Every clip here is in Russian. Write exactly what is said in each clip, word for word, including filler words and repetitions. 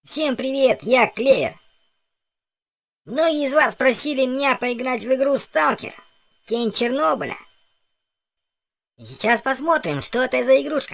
Всем привет, я Клеер. Многие из вас просили меня поиграть в игру Сталкер, Тень Чернобыля. И сейчас посмотрим, что это за игрушка.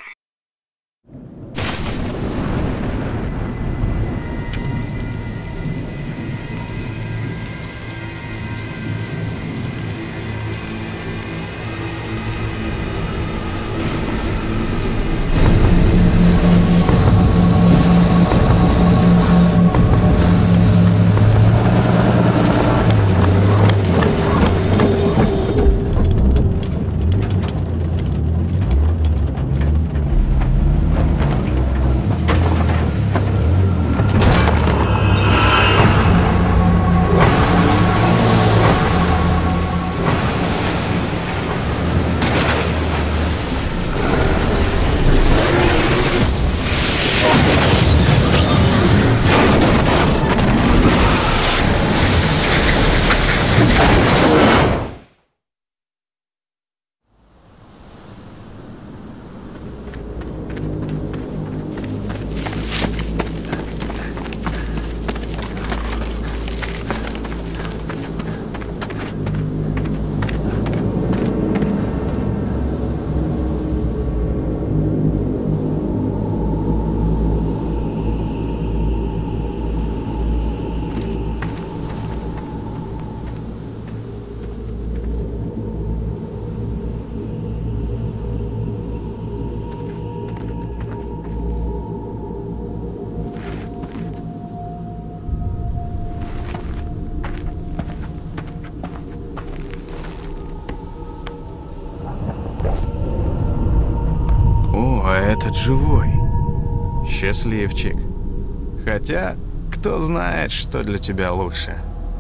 Этот живой. Счастливчик. Хотя, кто знает, что для тебя лучше.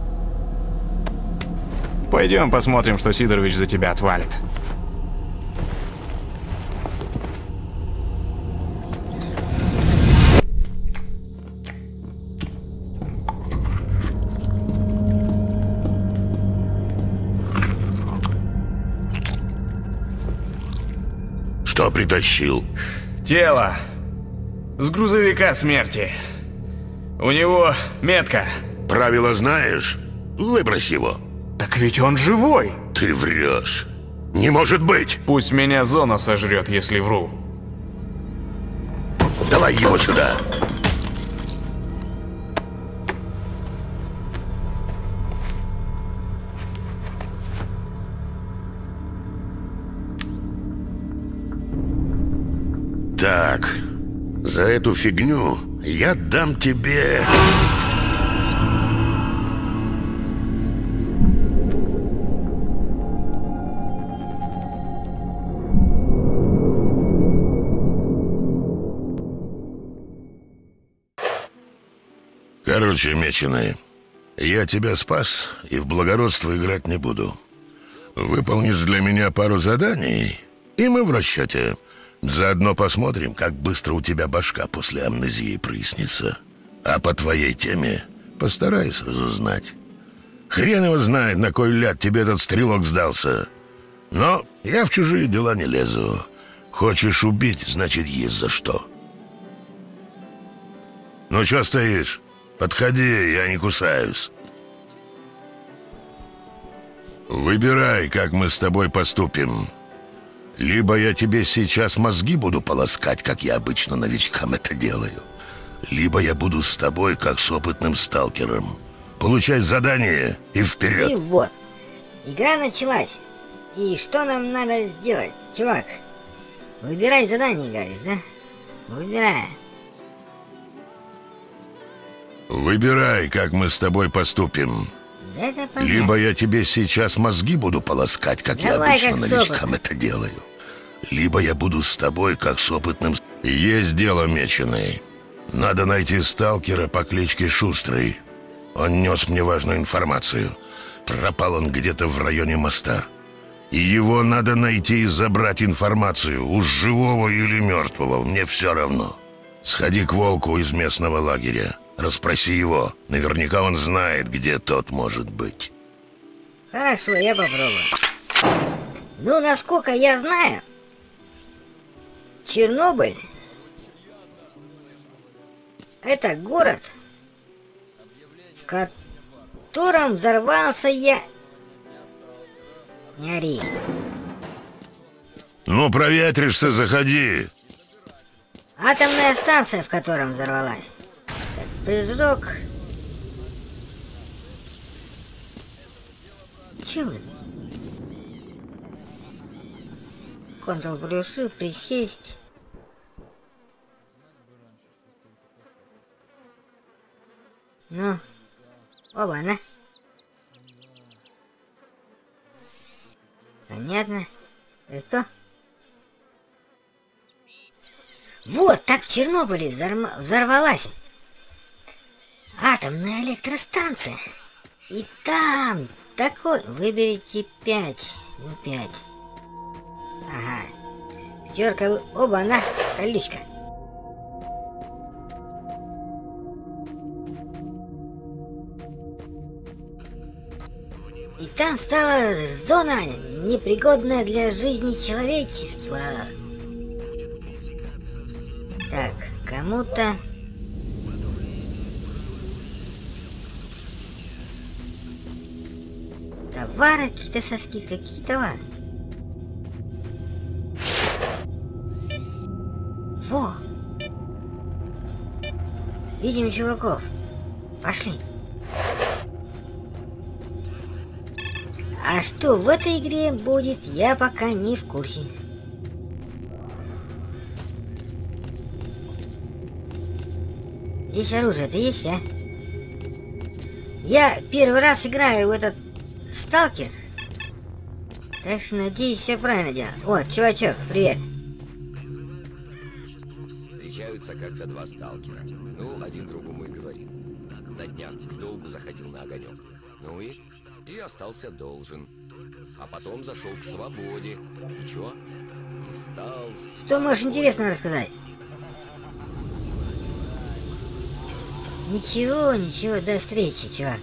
Пойдем посмотрим, что Сидорович за тебя отвалит. Что притащил? Тело. С грузовика смерти. У него метка. Правила знаешь? Выбрось его. Так ведь он живой. Ты врешь. Не может быть. Пусть меня зона сожрет, если вру. Давай его сюда. Так, за эту фигню я дам тебе... Короче, меченый, я тебя спас и в благородство играть не буду. Выполнишь для меня пару заданий, и мы в расчете. Заодно посмотрим, как быстро у тебя башка после амнезии прояснится. А по твоей теме постараюсь разузнать. Хрен его знает, на кой ляд тебе этот стрелок сдался. Но я в чужие дела не лезу. Хочешь убить, значит, есть за что. Ну, чё стоишь? Подходи, я не кусаюсь. Выбирай, как мы с тобой поступим. Либо я тебе сейчас мозги буду полоскать, как я обычно новичкам это делаю. Либо я буду с тобой, как с опытным сталкером. Получай задание и вперед. И вот, игра началась. И что нам надо сделать, чувак? Выбирай задание, говоришь, да? Выбирай. Выбирай, как мы с тобой поступим. Это Либо я тебе сейчас мозги буду полоскать, как Давай, я обычно как новичкам это делаю. Либо я буду с тобой, как с опытным... Есть дело, меченый. Надо найти сталкера по кличке Шустрый. Он нес мне важную информацию. Пропал он где-то в районе моста. И его надо найти и забрать информацию. Уж живого или мертвого, мне все равно. Сходи к Волку из местного лагеря. Расспроси его. Наверняка он знает, где тот может быть. Хорошо, я попробую. Ну, насколько я знаю, Чернобыль это город, в котором взорвался я... Не ори. Ну, проветришься, заходи. Атомная станция, в котором взорвалась. Так, прыжок. Че, блин? Ctrl плюс Shift, присесть. Ну, оба-на. Понятно. Это кто? Вот так в Чернобыле взорма... взорвалась атомная электростанция. И там такой... Выберите пять. Ну, пять. Ага. Пятерка. Оба-на. Колючка. И там стала зона, непригодная для жизни человечества. Так, кому-то... Товары, какие-то со скидкой, какие товары? Во! Видим чуваков. Пошли. А что в этой игре будет, я пока не в курсе. Здесь оружие-то есть, а? Я первый раз играю в этот сталкер. Так что надеюсь, все правильно делаю. Вот, чувачок, привет. Встречаются как-то два сталкера. Ну, один другому и говорит. На днях к долгу заходил на огонек. Ну и... И остался должен. А потом зашел к свободе. И чё? И стал... Что можешь интересно рассказать? Ничего, ничего, до встречи, чувак.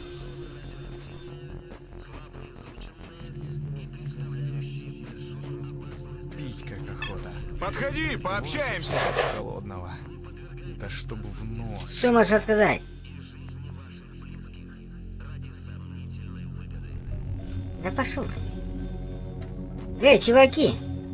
Пить как охота. Подходи, пообщаемся. Сейчас холодного. Да чтоб в нос. Что можешь рассказать? Да пошел ты. Эй, чуваки!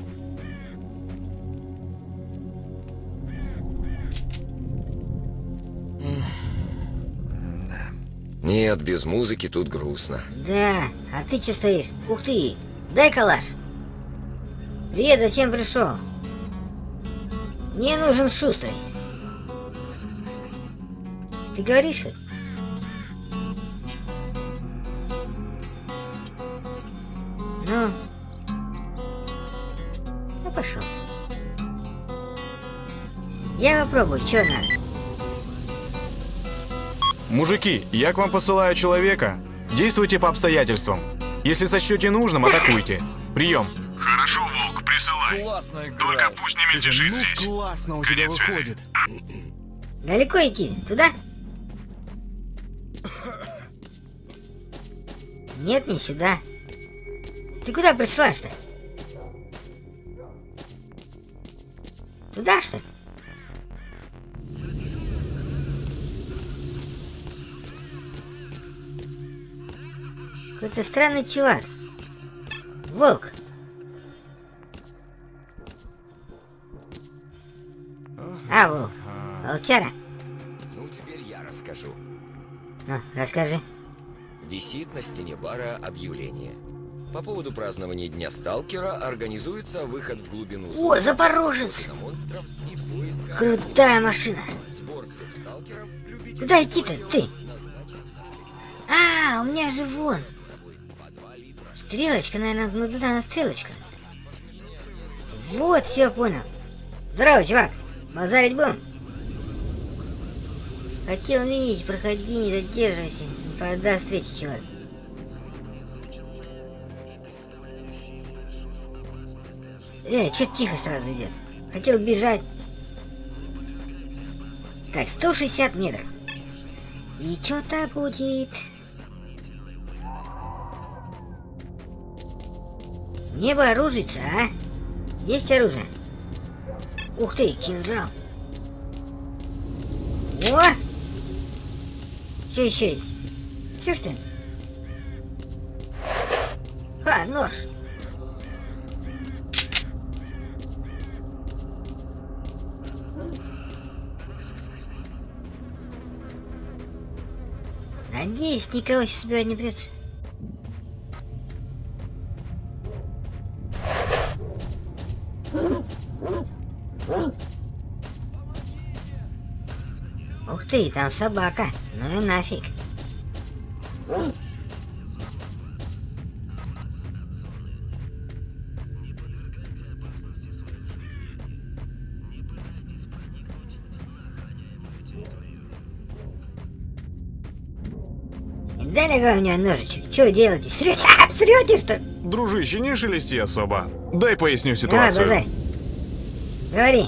Нет, без музыки тут грустно. Да, а ты че стоишь? Ух ты! Дай калаш! Привет, зачем пришел? Мне нужен шустрый. Ты говоришь это? Ну, ну пошел. Я попробую, что надо. Мужики, я к вам посылаю человека. Действуйте по обстоятельствам. Если сочтете нужным, атакуйте. Прием. Хорошо, Волк, присылай. Классно играешь. Только пусть не мельтешит Ну здесь. классно у тебя Конец связи. выходит. Далеко идти? Туда? Нет, не сюда. Ты куда пришла-то? Туда, что ли? Какой-то странный чувак. Волк. А, волк. Волчара. Ну, теперь я расскажу. Ну, расскажи. Висит на стене бара объявление. По поводу празднования Дня Сталкера организуется выход в глубину О, зоны, Запорожец! на монстров и поиска... Крутая машина. Сбор всех сталкеров, любителей Куда идти-то, боёв, ты? назначен адрес. А, у меня же вон. С собой по два литра. Стрелочка, наверное, ну туда на стрелочка. Вот, все понял. Здорово, чувак. Базарить будем? Хотел видеть, проходи, не задерживайся. До встречи, чувак. Эй, чё тихо сразу идет? Хотел бежать. Так, сто шестьдесят метров. И что-то будет. Мне бы оружиться, а? Есть оружие? Ух ты, кинжал. О! Что еще есть? Все что ли? А, нож. Надеюсь, никого сейчас убивать не придется. Ух ты, там собака. Ну и нафиг. Дай-ка у меня ножичек. Что делаете? Срете? Срете, что ли? Дружище, не шелести особо. Дай поясню Давай, ситуацию. базарь. Говори.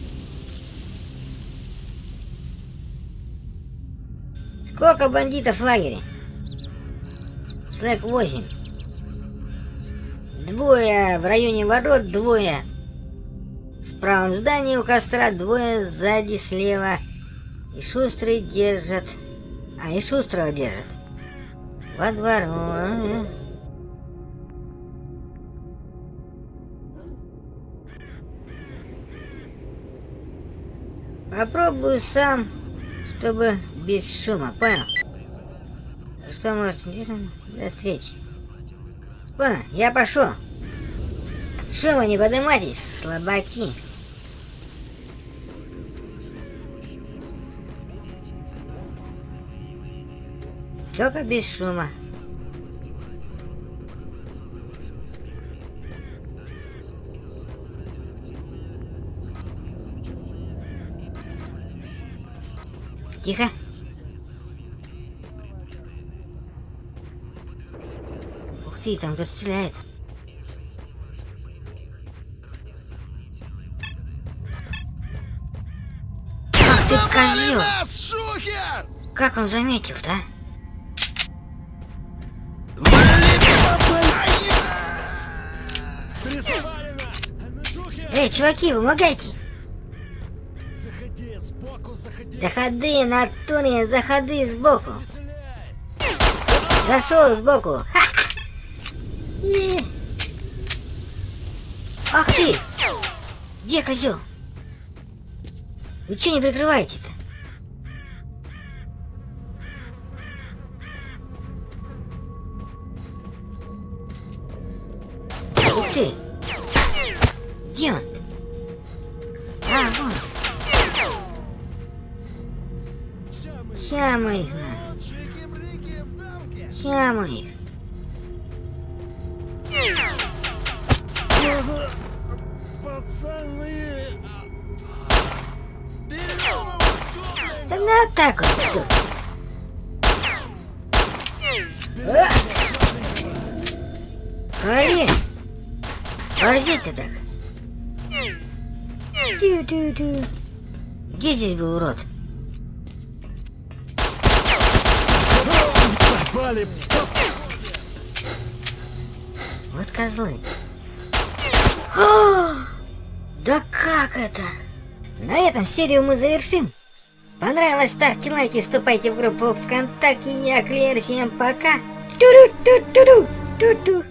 Сколько бандитов в лагере? Слэк восемь. Двое в районе ворот, двое в правом здании у костра, двое сзади слева. И шустрый держат. А, и шустрого держат. Во двору. Попробую сам, чтобы без шума, понял? Что может интересно? До встречи. Понял, я пошел. Шума не поднимайтесь, слабаки. Только без шума. Тихо. Ух ты, там кто-то стреляет. Ах ты козел! Как он заметил-то, а? Эй, чуваки, помогайте! Заходи, натуре, заходи сбоку. Зашел сбоку. Ха! И... Ах ты! Где козел? Вы что не прикрываете-то? Ух ты! Где он? А, вон. Ща мы их, на. Ща мы их. Да на атаку тут. А! Али! Борзи ты так. Тю-тю-тю. Где здесь был урод? Вот козлы. О! Да как это? На этом серию мы завершим. Понравилось? Ставьте лайки, вступайте в группу ВКонтакте. Я Клер, всем пока. Ту-ду-ту-ту-ду. Ту-ду.